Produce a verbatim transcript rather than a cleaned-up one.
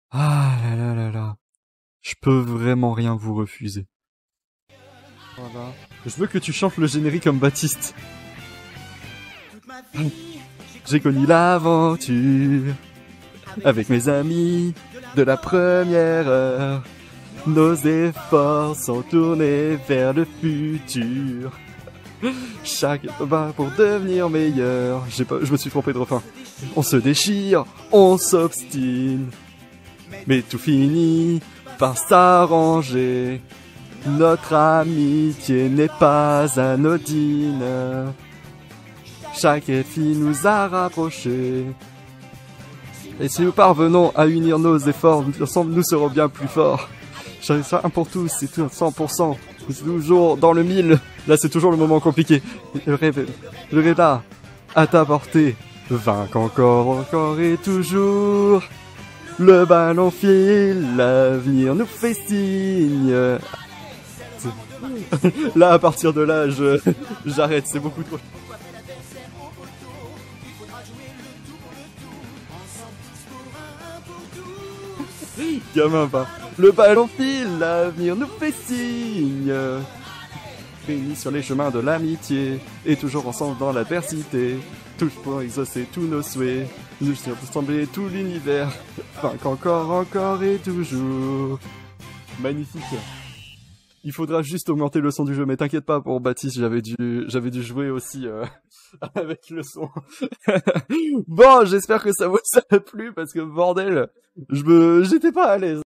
Ah là là là là. Je peux vraiment rien vous refuser. Voilà. Je veux que tu chantes le générique comme Baptiste. J'ai connu l'aventure avec mes amis de la première heure. Nos efforts sont tournés vers le futur. Chaque va pour devenir meilleur. J'ai pas, je me suis trompé de refrain. On se déchire, on s'obstine, mais tout finit par s'arranger. Notre amitié n'est pas anodine. Chaque défi nous a rapprochés. Et si nous parvenons à unir nos efforts, ensemble nous serons bien plus forts. J'arrive ça un pour tous, c'est tout cent pour cent. C'est toujours dans le mille. Là, c'est toujours le moment compliqué. Le rêve, le rêve là, à ta portée. Vaincre encore, encore et toujours. Le ballon file, l'avenir nous fait signe. Là, à partir de là, je, j'arrête, c'est beaucoup trop. Gamin pas. Le ballon file, l'avenir nous fait signe. Réunis sur les chemins de l'amitié, et toujours ensemble dans l'adversité. Tous pour exaucer tous nos souhaits. Nous sommes rassembler tout l'univers. Vaincre encore, encore et toujours. Magnifique. Il faudra juste augmenter le son du jeu, mais t'inquiète pas pour Baptiste, j'avais dû, j'avais dû jouer aussi euh, avec le son. Bon, j'espère que ça vous a plu parce que bordel, je me, j'étais pas à l'aise.